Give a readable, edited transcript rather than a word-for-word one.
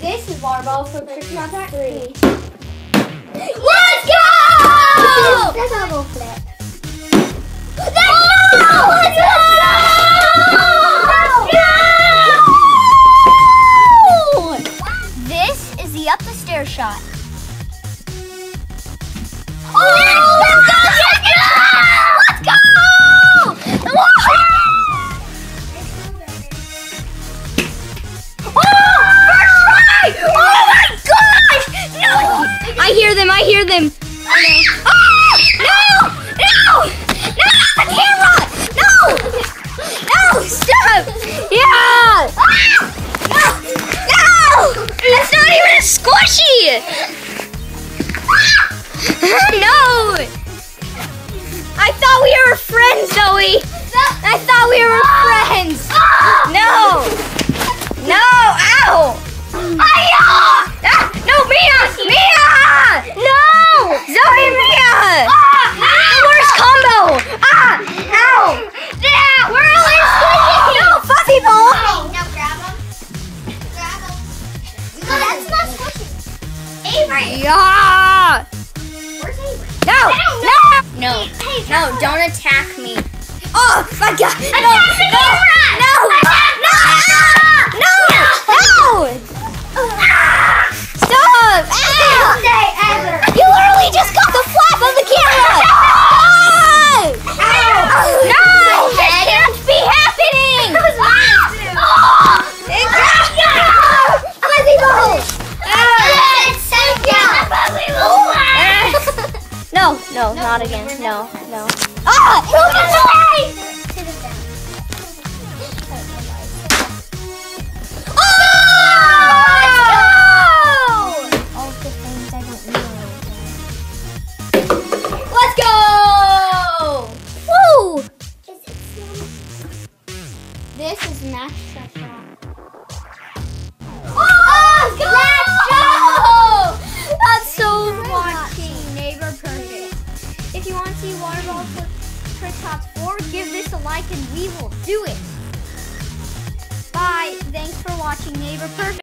This is water ball for trick shot 3. Let's go! That's a little flip. Let's go! Let's go! This is the up the stairs shot. Oh! Let's go! Let's go! I hear them. Oh, no! The camera! No! Stop! Yeah! No! That's not even squishy! No! I thought we were friends, Zoe! I thought we were friends! No! Ow! No, Mia! No! Zoe, Mia! The worst combo! Ow! We're only squishing! No, fuzzy ball! Now grab him. No, that's not squishy. Avery. Yeah! Where's Avery? No, Hey, don't attack me. Oh my God! No! Stop! You literally just got the flap of the camera! No! This can't be happening! Fuzzy ball. No, not again. No. All the things I don't know. Let's go! Woo! This is Max shot. Let's go! That's so watching Neighbor Perfect. If you want to see water ball trick shots 4, give this a like and we will do it. Bye. Thanks for watching Neighbor Perfect.